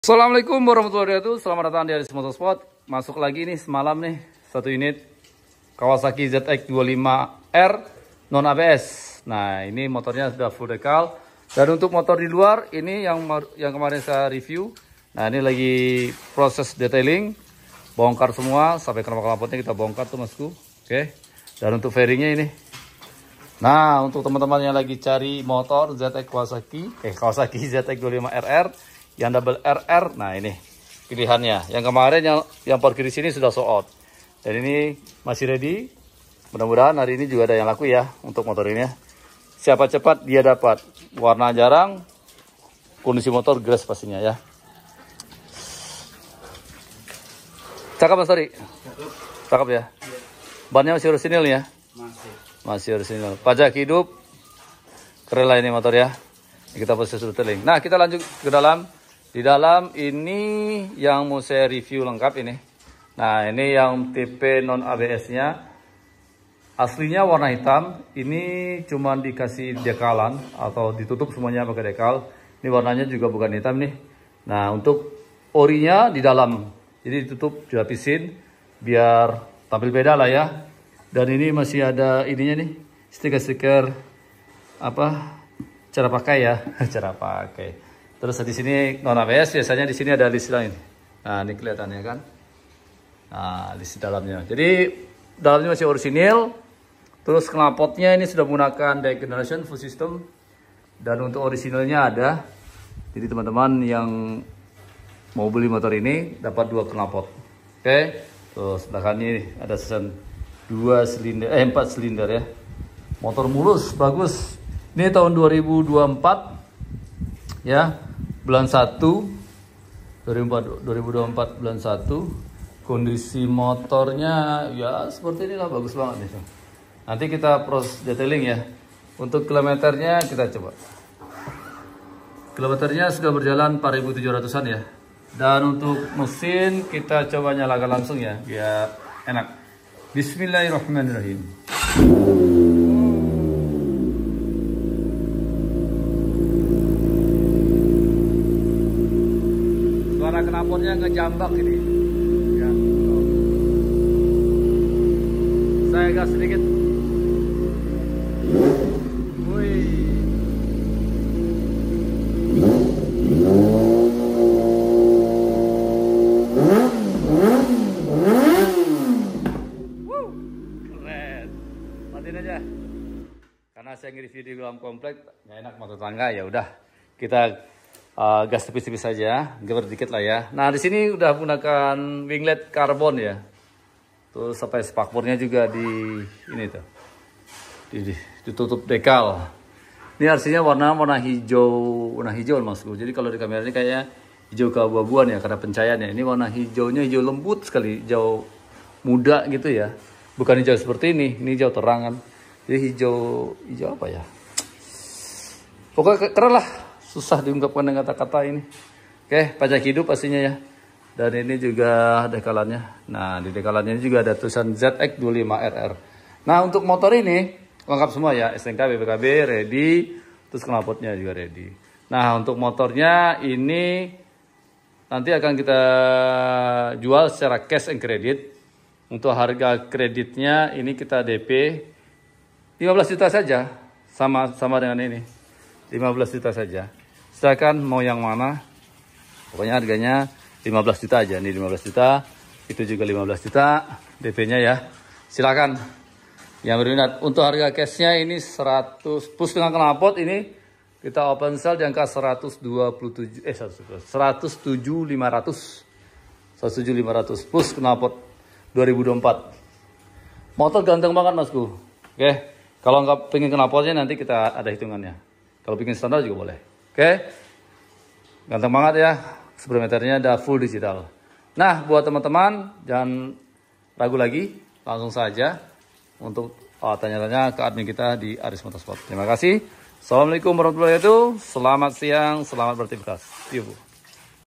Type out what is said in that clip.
Assalamualaikum warahmatullahi wabarakatuh. Selamat datang di Aris Motorsport. Masuk lagi nih semalam nih satu unit Kawasaki ZX25R non ABS. Nah, ini motornya sudah full decal. Dan untuk motor di luar ini yang kemarin saya review. Nah, ini lagi proses detailing, bongkar semua sampai knalpotnya kita bongkar tuh Masku. Oke. Dan untuk fairingnya ini. Nah, untuk teman-teman yang lagi cari motor Kawasaki ZX25RR yang double RR, nah ini pilihannya. Yang kemarin yang parkir di sini sudah sold out. Dan ini masih ready. Mudah-mudahan hari ini juga ada yang laku ya untuk motor ini ya. Siapa cepat dia dapat. Warna jarang, kondisi motor grass pastinya ya. Cakep Mas Tori? Cakep ya. Bannya masih orisinil ya? Masih orisinil. Pajak hidup. Keren lah ini motor ya. Kita proses detailing. Nah, kita lanjut ke dalam. Di dalam ini yang mau saya review lengkap ini. Nah, ini yang tipe non ABS-nya. Aslinya warna hitam. Ini cuma dikasih dekalan atau ditutup semuanya pakai dekal. Ini warnanya juga bukan hitam nih. Nah, untuk orinya di dalam. Jadi ditutup, dilapisin biar tampil beda lah ya. Dan ini masih ada ininya nih. Stiker-stiker apa? Cara pakai ya. Cara pakai. Terus di sini non ABS, biasanya di sini ada list lain. Nah, ini kelihatannya kan. Nah, list dalamnya. Jadi dalamnya masih orisinil. Terus knalpotnya ini sudah menggunakan Dye Generation full system. Dan untuk orisinalnya ada. Jadi teman-teman yang mau beli motor ini dapat 2 knalpot. Oke. Terus belakangnya ini ada season 4 silinder ya. Motor mulus, bagus. Ini tahun 2024 ya. Bulan 1 2024 bulan 1. Kondisi motornya ya seperti inilah, bagus banget nih. Nanti kita proses detailing ya. Untuk kilometernya kita coba. Kilometernya sudah berjalan 4.700-an ya. Dan untuk mesin kita coba nyalakan langsung ya biar enak. Bismillahirrahmanirrahim. Suara knalpotnya ngejambak ini ya. Saya gas sedikit. Wih. Keren. Matiin aja. Karena saya nge-review di dalam komplek nggak enak motor tangga, ya udah kita gas tipis-tipis saja, geber dikit lah ya. Nah, di sini udah menggunakan winglet karbon ya. Terus sampai spakbornya juga di ini tuh. Ditutup dekal. Ini artinya warna hijau Masku. Jadi kalau di kamera ini kayaknya hijau keabu-abuan ya karena pencahayaannya. Ini warna hijaunya hijau lembut sekali, hijau muda gitu ya. Bukan hijau seperti ini hijau terang kan. Jadi hijau apa ya? Pokoknya keren lah. Susah diungkapkan dengan kata-kata ini. Oke, pajak hidup pastinya ya. Dan ini juga dekalannya. Nah, di dekalannya ini juga ada tulisan ZX25RR. Nah, untuk motor ini lengkap semua ya. STNK, BPKB, ready. Terus knalpotnya juga ready. Nah, untuk motornya ini nanti akan kita jual secara cash and credit. Untuk harga kreditnya ini kita DP 15 juta saja. Sama dengan ini. 15 juta saja. Silakan mau yang mana. Pokoknya harganya 15 juta aja. Ini 15 juta. Itu juga 15 juta. DP-nya ya. Silakan. Yang berminat. Untuk harga cashnya ini 100. Plus dengan knalpot ini. Kita open sale di angka 107.500. 107.500. Plus knalpot 2024. Motor ganteng banget Masku. Oke. Kalau nggak pengen knalpotnya nanti kita ada hitungannya. Kalau bikin standar juga boleh. Oke. Ganteng banget ya. Speedometernya udah full digital. Nah, buat teman-teman jangan ragu lagi. Langsung saja untuk tanya-tanya ke admin kita di Aris Motorsport. Terima kasih. Assalamualaikum warahmatullahi wabarakatuh. Selamat siang, selamat beraktivitas. See you.